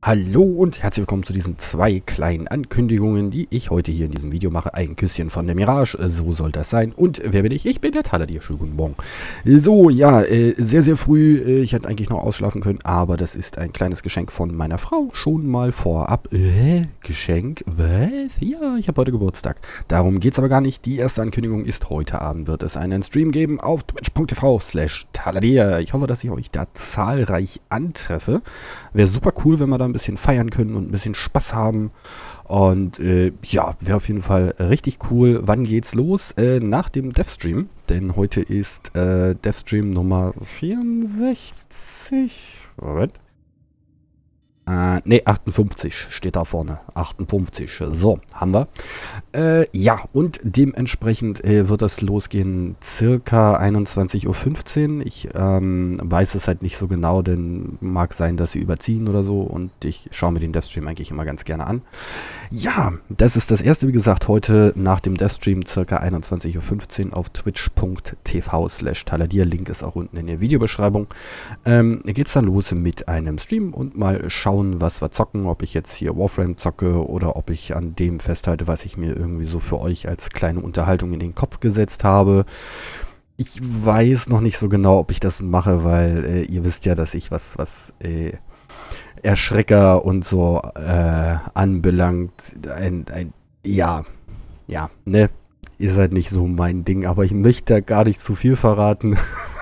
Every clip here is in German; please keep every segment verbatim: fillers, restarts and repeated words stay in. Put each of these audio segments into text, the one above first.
Hallo und herzlich willkommen zu diesen zwei kleinen Ankündigungen, die ich heute hier in diesem Video mache. Ein Küsschen von der Mirage, so soll das sein. Und wer bin ich? Ich bin der Taladier. Schönen guten Morgen. So, ja, äh, sehr, sehr früh. Äh, ich hätte eigentlich noch ausschlafen können, aber das ist ein kleines Geschenk von meiner Frau. Schon mal vorab. Äh, Geschenk? Was? Ja, ich habe heute Geburtstag. Darum geht es aber gar nicht. Die erste Ankündigung ist, heute Abend wird es einen Stream geben auf twitch punkt tv slash taladier. Ich hoffe, dass ich euch da zahlreich antreffe. Wäre super cool, wenn wir da ein bisschen feiern können und ein bisschen Spaß haben. Und äh, ja, wäre auf jeden Fall richtig cool. Wann geht's los? Äh, nach dem Devstream. Denn heute ist äh, Devstream Nummer vierundsechzig. Moment. Äh, ne, achtundfünfzig steht da vorne. achtundfünfzig. So, haben wir. Äh, ja, und dementsprechend äh, wird das losgehen circa einundzwanzig Uhr fünfzehn. Ich ähm, weiß es halt nicht so genau, denn mag sein, dass sie überziehen oder so. Und ich schaue mir den Devstream eigentlich immer ganz gerne an. Ja, das ist das erste, wie gesagt, heute nach dem Devstream circa einundzwanzig Uhr fünfzehn auf twitch punkt tv slash taladier. Link ist auch unten in der Videobeschreibung. Ähm, geht's dann los mit einem Stream und mal schauen, was wir zocken, ob ich jetzt hier Warframe zocke oder ob ich an dem festhalte, was ich mir irgendwie so für euch als kleine Unterhaltung in den Kopf gesetzt habe. Ich weiß noch nicht so genau, ob ich das mache, weil äh, ihr wisst ja, dass ich was, was äh, Erschrecker und so äh, anbelangt, ein, ein, ja, ja, ne, ist halt nicht so mein Ding, aber ich möchte da gar nicht zu viel verraten.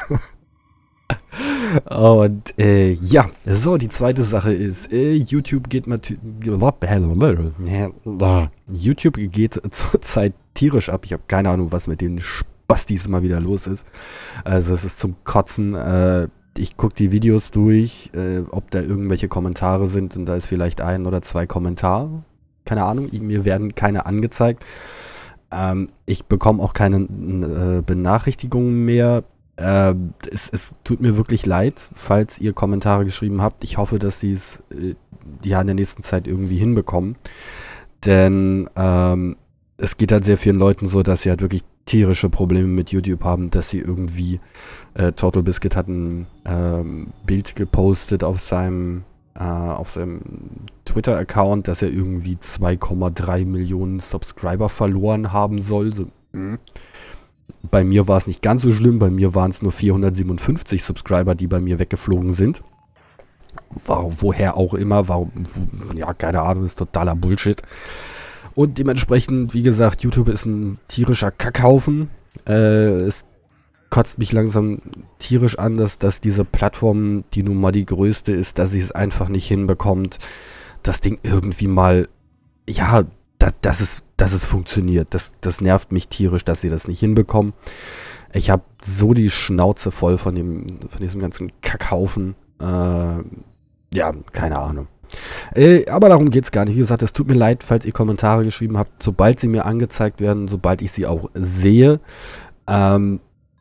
Und äh, ja, so, die zweite Sache ist, äh, YouTube geht natürlich, YouTube geht zurzeit tierisch ab. Ich habe keine Ahnung, was mit den Spastis mal wieder los ist. Also es ist zum Kotzen. Äh, ich gucke die Videos durch, äh, ob da irgendwelche Kommentare sind und da ist vielleicht ein oder zwei Kommentare. Keine Ahnung, mir werden keine angezeigt. Ähm, ich bekomme auch keine äh, Benachrichtigungen mehr. Äh, es, es tut mir wirklich leid, falls ihr Kommentare geschrieben habt. Ich hoffe, dass sie es äh, ja in der nächsten Zeit irgendwie hinbekommen. Denn ähm, es geht halt sehr vielen Leuten so, dass sie halt wirklich tierische Probleme mit YouTube haben, dass sie irgendwie äh, Total Biscuit hat ein ähm, Bild gepostet auf seinem äh, auf seinem Twitter-Account, dass er irgendwie zwei Komma drei Millionen Subscriber verloren haben soll. So, mh. Bei mir war es nicht ganz so schlimm, bei mir waren es nur vierhundertsiebenundfünfzig Subscriber, die bei mir weggeflogen sind. Warum, woher auch immer, warum, wo, ja, keine Ahnung, ist totaler Bullshit. Und dementsprechend, wie gesagt, YouTube ist ein tierischer Kackhaufen. Äh, es kotzt mich langsam tierisch an, dass, dass diese Plattform, die nun mal die größte ist, dass sie es einfach nicht hinbekommt, das Ding irgendwie mal, ja, dass, dass, es, dass es funktioniert. Das, das nervt mich tierisch, dass sie das nicht hinbekommen. Ich habe so die Schnauze voll von, dem, von diesem ganzen Kackhaufen. Äh, ja, keine Ahnung. Äh, aber darum geht es gar nicht. Wie gesagt, es tut mir leid, falls ihr Kommentare geschrieben habt. Sobald sie mir angezeigt werden, sobald ich sie auch sehe, ähm,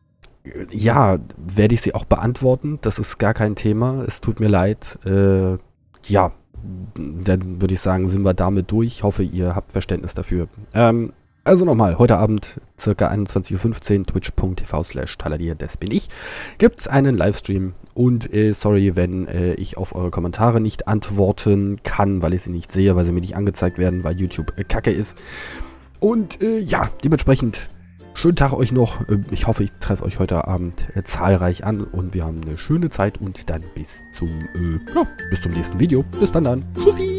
ja, werde ich sie auch beantworten. Das ist gar kein Thema. Es tut mir leid. Äh, ja. Dann würde ich sagen, sind wir damit durch. Ich hoffe, ihr habt Verständnis dafür. Ähm, also nochmal, heute Abend, circa einundzwanzig Uhr fünfzehn, twitch punkt tv slash taladier, das bin ich, gibt es einen Livestream. Und äh, sorry, wenn äh, ich auf eure Kommentare nicht antworten kann, weil ich sie nicht sehe, weil sie mir nicht angezeigt werden, weil YouTube äh, kacke ist. Und äh, ja, dementsprechend, schönen Tag euch noch. Ich hoffe, ich treffe euch heute Abend äh, zahlreich an und wir haben eine schöne Zeit und dann bis zum, äh, ja, bis zum nächsten Video. Bis dann dann. Tschüssi!